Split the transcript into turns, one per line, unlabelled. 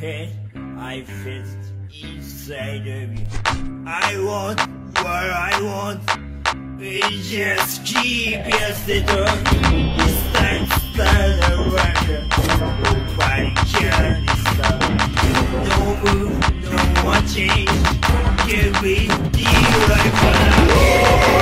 head, I feel inside of you. I want what I want. We just keep yesterday. It's time to start a record. Nobody can stop. No move, no more change. Give me the right